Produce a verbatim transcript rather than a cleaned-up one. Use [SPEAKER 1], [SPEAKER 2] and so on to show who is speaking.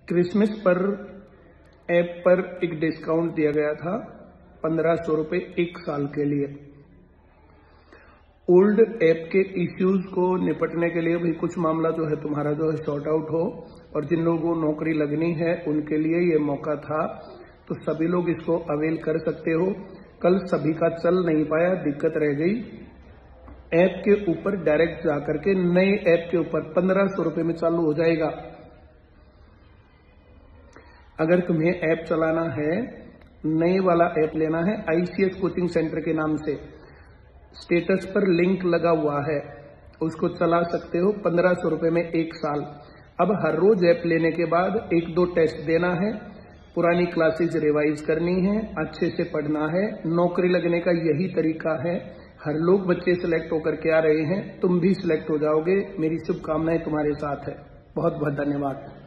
[SPEAKER 1] Christmas पर app पर एक डिस्काउंट दिया गया था पंद्रह सौ रुपये एक साल के लिए। ओल्ड ऐप के इश्यूज को निपटने के लिए भी कुछ मामला जो है तुम्हारा जो है सॉर्ट आउट हो, और जिन लोगों को नौकरी लगनी है उनके लिए ये मौका था, तो सभी लोग इसको अवेल कर सकते हो। कल सभी का चल नहीं पाया, दिक्कत रह गई। ऐप के ऊपर डायरेक्ट जाकर के नए ऐप के ऊपर पंद्रह सौ रुपये में चालू हो जाएगा। अगर तुम्हें ऐप चलाना है, नए वाला ऐप लेना है, आईसीएस कोचिंग सेंटर के नाम से स्टेटस पर लिंक लगा हुआ है, उसको चला सकते हो पंद्रह सौ रुपये में एक साल। अब हर रोज ऐप लेने के बाद एक दो टेस्ट देना है, पुरानी क्लासेज रिवाइज करनी है, अच्छे से पढ़ना है। नौकरी लगने का यही तरीका है। हर लोग बच्चे सिलेक्ट होकर के आ रहे हैं, तुम भी सिलेक्ट हो जाओगे। मेरी शुभकामनाएं तुम्हारे साथ है। बहुत बहुत धन्यवाद।